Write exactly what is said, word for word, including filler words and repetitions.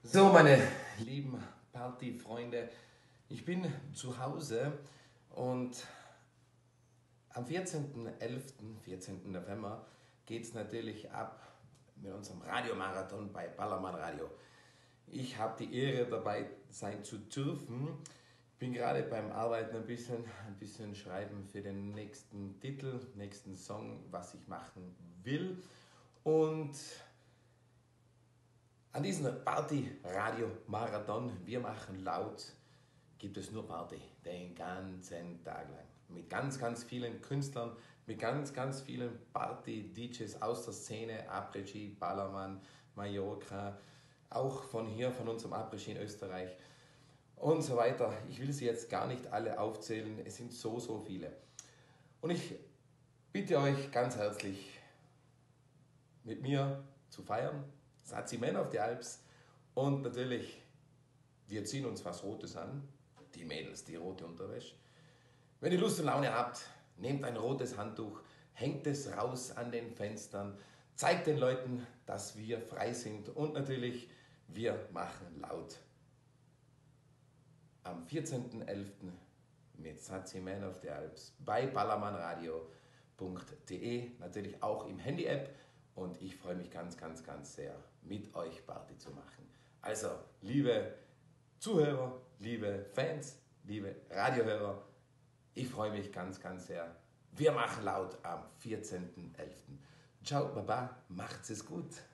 So, meine lieben Partyfreunde, ich bin zu Hause und am vierzehnten elften, vierzehnten November geht es natürlich ab mit unserem Radiomarathon bei Ballermann Radio. Ich habe die Ehre, dabei sein zu dürfen. Ich bin gerade beim Arbeiten ein bisschen, ein bisschen schreiben für den nächsten Titel, nächsten Song, was ich machen will. Und an diesem Party-Radio-Marathon, wir machen laut, gibt es nur Party, den ganzen Tag lang. Mit ganz, ganz vielen Künstlern, mit ganz, ganz vielen Party-D Js aus der Szene, Après-Ski, Ballermann, Mallorca, auch von hier, von unserem Après-Ski in Österreich und so weiter. Ich will sie jetzt gar nicht alle aufzählen, es sind so, so viele. Und ich bitte euch ganz herzlich, mit mir zu feiern. Satzi Man of the Alps. Und natürlich, wir ziehen uns was Rotes an. Die Mädels, die rote Unterwäsche. Wenn ihr Lust und Laune habt, nehmt ein rotes Handtuch, hängt es raus an den Fenstern, zeigt den Leuten, dass wir frei sind und natürlich, wir machen laut. Am vierzehnten elften mit Satzi Man of the Alps bei ballermannradio punkt de, natürlich auch im Handy-App. Und ich freue mich ganz, ganz, ganz sehr, mit euch Party zu machen. Also, liebe Zuhörer, liebe Fans, liebe Radiohörer, ich freue mich ganz, ganz sehr. Wir machen laut am vierzehnten elften Ciao, Baba, macht's es gut.